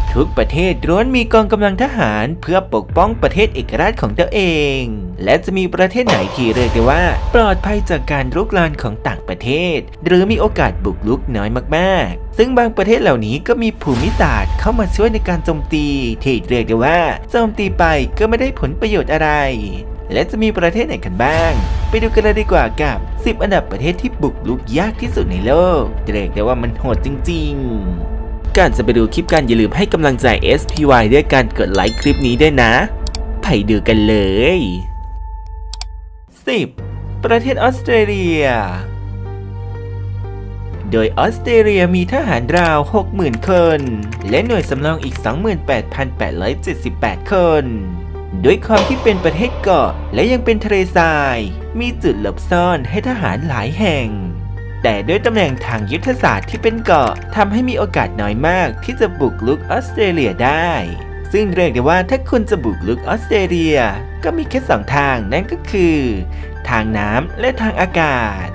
ทุกประเทศล้วนมีกองกำลังทหารเพื่อปกป้องประเทศเอกราชของตัวเองและจะมีประเทศไหนที่เรียกได้ว่าปลอดภัยจากการรุกรานของต่างประเทศหรือมีโอกาสบุกรุกน้อยมากๆซึ่งบางประเทศเหล่านี้ก็มีภูมิศาสตร์เข้ามาช่วยในการโจมตีที่เรียกได้ว่าโจมตีไปก็ไม่ได้ผลประโยชน์อะไรและจะมีประเทศไหนกันบ้างไปดูกันเลยดีกว่ากับ10 อันดับประเทศที่บุกรุกยากที่สุดในโลกเรียกได้ว่ามันโหดจริงๆก่อนจะไปดูคลิปกันอย่าลืมให้กำลังใจ SPY ด้วยการกดไลค์คลิปนี้ด้วยนะไปดูกันเลย 10. ประเทศออสเตรเลียโดยออสเตรเลียมีทหารราว 60,000 คนและหน่วยสำรองอีก 28,878 คนด้วยความที่เป็นประเทศเกาะและยังเป็นทะเลทรายมีจุดหลบซ่อนให้ทหารหลายแห่งแต่ด้วยตำแหน่งทางยุทธศาสตร์ที่เป็นเกาะทำให้มีโอกาสน้อยมากที่จะบุกรุกออสเตรเลียได้ซึ่งเรียกได้ว่าถ้าคุณจะบุกรุกออสเตรเลียก็มีแค่2 ทางนั่นก็คือทางน้ำและทางอากาศ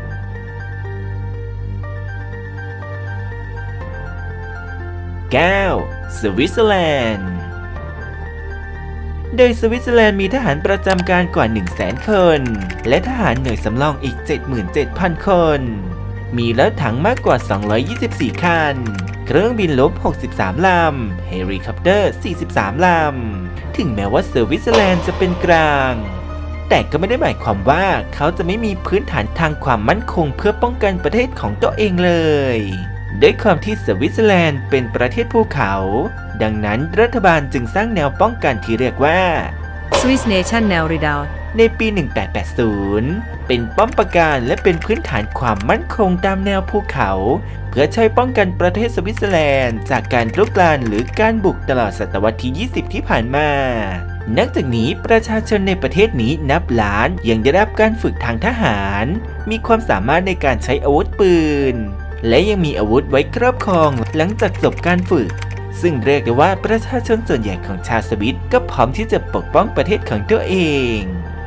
9. สวิตเซอร์แลนด์โดยสวิตเซอร์แลนด์มีทหารประจำการกว่า 100,000 คนและทหารหน่วยสำรองอีก 77,000 คนมีรถถังมากกว่า224 คันเครื่องบินรบ63 ลำเฮลิคอปเตอร์43 ลำถึงแม้ว่าสวิตเซอร์แลนด์จะเป็นกลางแต่ก็ไม่ได้หมายความว่าเขาจะไม่มีพื้นฐานทางความมั่นคงเพื่อป้องกันประเทศของตัวเองเลยด้วยความที่สวิตเซอร์แลนด์เป็นประเทศภูเขาดังนั้นรัฐบาลจึงสร้างแนวป้องกันที่เรียกว่า Swiss Nation แนว Redoubt ในปี 1880 เป็นป้อมปราการและเป็นพื้นฐานความมั่นคงตามแนวภูเขาเพื่อใช้ป้องกันประเทศสวิตเซอร์แลนด์จากการรุกรานหรือการบุกตลอดศตวรรษที่ 20 ที่ผ่านมานอกจากนี้ประชาชนในประเทศนี้นับล้านยังได้รับการฝึกทางทหารมีความสามารถในการใช้อาวุธปืนและยังมีอาวุธไว้ครอบครองหลังจากจบการฝึกซึ่งเรียกได้ว่าประชาชนส่วนใหญ่ของชาวสวิตก็พร้อมที่จะปกป้องประเทศของตัวเอง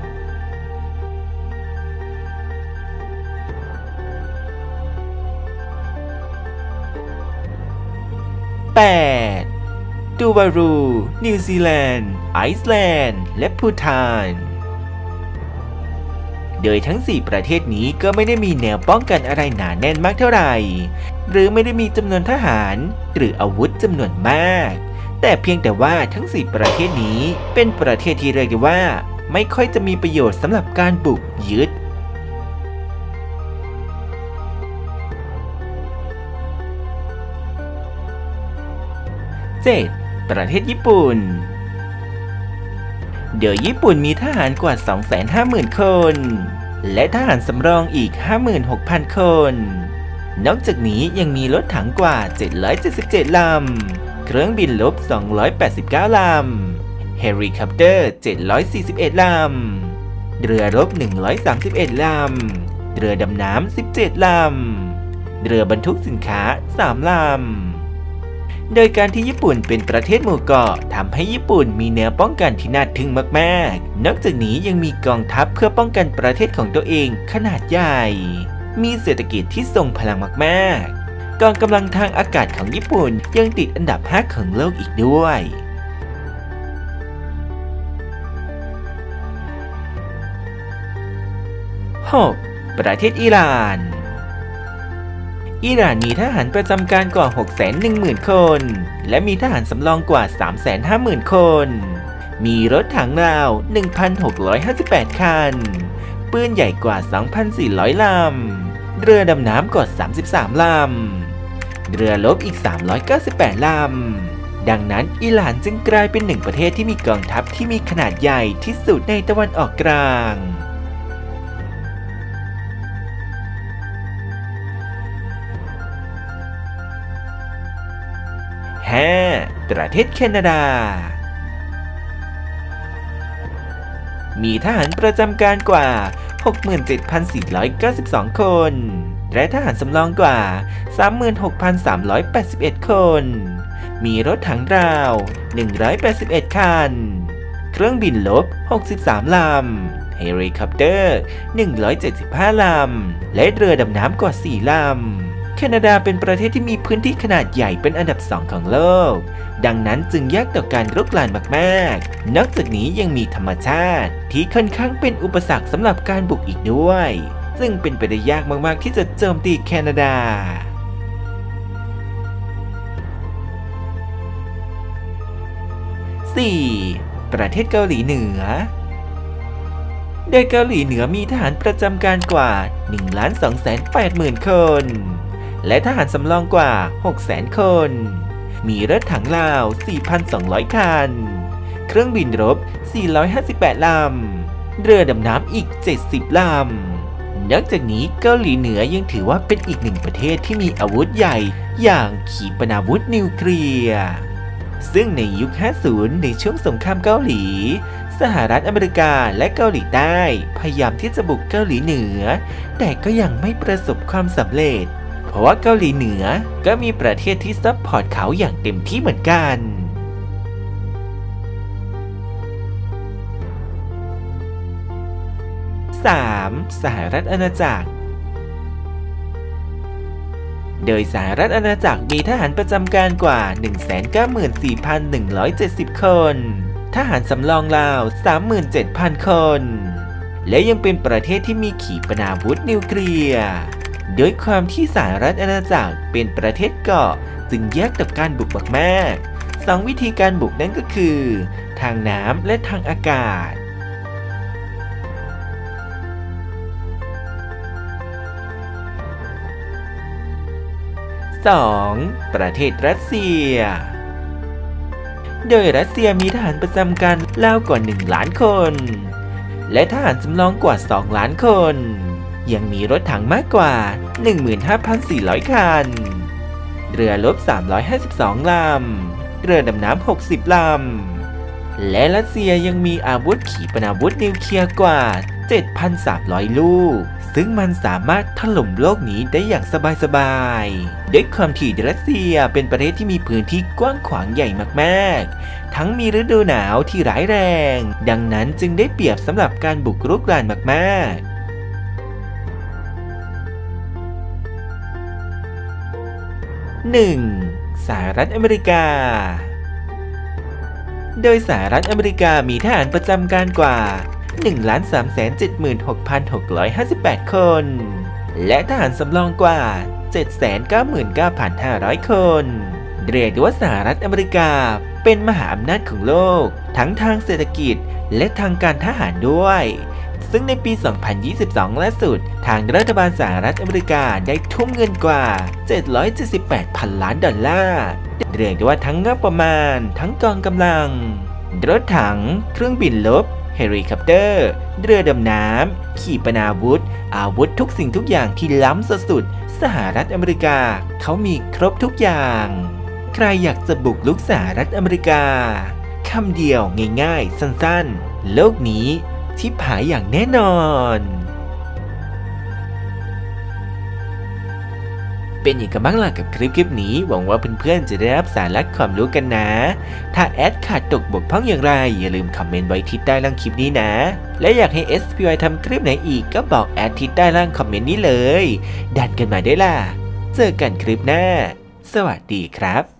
8. ตูวารูนิวซีแลนด์ไอซ์แลนด์และพูฏานโดยทั้ง4 ประเทศนี้ก็ไม่ได้มีแนวป้องกันอะไรหนาแน่นมากเท่าไหร่หรือไม่ได้มีจำนวนทหารหรืออาวุธจำนวนมากแต่เพียงแต่ว่าทั้ง4 ประเทศนี้เป็นประเทศที่เรียกได้ว่าไม่ค่อยจะมีประโยชน์สำหรับการบุกยึด7. ประเทศญี่ปุ่นโดยญี่ปุ่นมีทหารกว่า 250,000 คนและทหารสำรองอีก 56,000 คนนอกจากนี้ยังมีรถถังกว่า777 ลำเครื่องบินรบ289 ลำเฮลิคอปเตอร์741 ลำเรือรบ131 ลำเรือดำน้ำ17 ลำเรือบรรทุกสินค้า3 ลำโดยการที่ญี่ปุ่นเป็นประเทศหมู่เกาะทำให้ญี่ปุ่นมีแนวป้องกันที่น่าทึ่งมากๆนอกจากนี้ยังมีกองทัพเพื่อป้องกันประเทศของตัวเองขนาดใหญ่มีเศรษฐกิจที่ทรงพลังมากๆกองกำลังทางอากาศของญี่ปุ่นยังติดอันดับ 5 ของโลกอีกด้วย 6. ประเทศอิหร่านอิหร่านมีทหารประจำการกว่า 610,000 คนและมีทหารสำรองกว่า 350,000 คนมีรถถังราว 1,658 คันปืนใหญ่กว่า 2,400 ลำเรือดำน้ำกว่า33 ลำเรือรบอีก398 ลำดังนั้นอิหร่านจึงกลายเป็น1 ประเทศที่มีกองทัพที่มีขนาดใหญ่ที่สุดในตะวันออกกลาง5. ประเทศแคนาดามีทหารประจำการกว่า 67,492 คนและทหารสำรองกว่า 36,381 คนมีรถถังราว181 คันเครื่องบินรบ63 ลำเฮลิคอปเตอร์175 ลำและเรือดำน้ำกว่า4 ลำแคนาดาเป็นประเทศที่มีพื้นที่ขนาดใหญ่เป็นอันดับ2ของโลกดังนั้นจึงยากต่อการรุกรานมากๆนอกจากนี้ยังมีธรรมชาติที่ค่อนข้างเป็นอุปสรรคสำหรับการบุกอีกด้วยซึ่งเป็นไปได้ยากมากๆที่จะโจมตีแคนาดา4. ประเทศเกาหลีเหนือโดยเกาหลีเหนือมีทหารประจำการกว่า 1,280,000 คนและทหารสำรองกว่า 600,000 คนมีรถถังลาว 4,200 คันเครื่องบินรบ 458 ลำเรือดำน้ำอีก 70 ลำนอกจากนี้เกาหลีเหนือยังถือว่าเป็นอีกหนึ่งประเทศที่มีอาวุธใหญ่อย่างขีปนาวุธนิวเคลียร์ซึ่งในยุค 50 ในช่วงสงครามเกาหลีสหรัฐอเมริกาและเกาหลีใต้พยายามที่จะบุกเกาหลีเหนือแต่ก็ยังไม่ประสบความสำเร็จเพราะว่าเกาหลีเหนือก็มีประเทศที่ซัพพอร์ตเขาอย่างเต็มที่เหมือนกัน 3. สหรัฐอาณาจักรโดยสหรัฐอาณาจักรมีทหารประจำการกว่า 194,170 คนทหารสำรองลาว 37,000 คนและยังเป็นประเทศที่มีขีปนาวุธนิวเคลียร์โดยความที่สหรัฐอาณาจักรเป็นประเทศเกาะจึงยากต่อการบุกมากๆ2 วิธีการบุกนั่นก็คือทางน้ำและทางอากาศ2. ประเทศรัสเซียโดยรัสเซียมีทหารประจำการราวกว่า 1 ล้านคนและทหารสำรองกว่า 2 ล้านคนยังมีรถถังมากกว่า 15,400 คันเรือรบ 352 ลำเรือดำน้ำ 60 ลำและรัสเซียยังมีอาวุธขีปนาวุธนิวเคลียร์กว่า 7,300 ลูกซึ่งมันสามารถถล่มโลกนี้ได้อย่างสบายๆด้วยความที่รัสเซียเป็นประเทศที่มีพื้นที่กว้างขวางใหญ่มากๆทั้งมีฤดูหนาวที่ร้ายแรงดังนั้นจึงได้เปรียบสำหรับการบุกรุกรานมากๆ 1. สหรัฐอเมริกาโดยสหรัฐอเมริกามีทหารประจำการกว่า 1,376,658 คนและทหารสำรองกว่า 799,500 คนเรียกได้ว่าสหรัฐอเมริกาเป็นมหาอำนาจของโลกทั้งทางเศรษฐกิจและทางการทหารด้วยซึ่งในปี 2022 ล่าสุดทางรัฐบาลสหรัฐอเมริกาได้ทุ่มเงินกว่า 778,000 ล้านดอลลาร์เรียกได้ว่าทั้งงบประมาณทั้งกองกำลังรถถังเครื่องบินรบเฮลิคอปเตอร์เรือดำน้ำขีปนาวุธอาวุธทุกสิ่งทุกอย่างที่ล้ำสุดๆสหรัฐอเมริกาเขามีครบทุกอย่างใครอยากจะบุกรุกสหรัฐอเมริกาคำเดียวง่ายๆสั้นๆโลกนี้ชิบหายอย่างแน่นอนเป็นอย่างไรบ้างล่ะกับคลิปนี้หวังว่าเพื่อนๆจะได้รับสาระความรู้กันนะถ้าแอดขาดตกบกพร่องอย่างไรอย่าลืมคอมเมนต์ไว้ที่ใต้ล่างคลิปนี้นะและอยากให้ SPY ทำคลิปไหนอีกก็บอกแอดที่ใต้ล่างคอมเมนต์นี้เลยดันกันมาได้ล่ะเจอกันคลิปหน้าสวัสดีครับ